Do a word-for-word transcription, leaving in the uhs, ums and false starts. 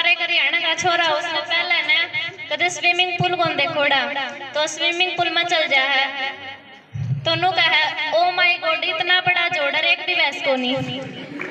हमारे घर हरियाणा का छोरा उसने पहले ने कदे स्विमिंग पूल को देखोड़ा तो स्विमिंग पूल में चल जा है तो नु कहे ओ माय गॉड इतना बड़ा जोड़र एक भी वैस को नहीं।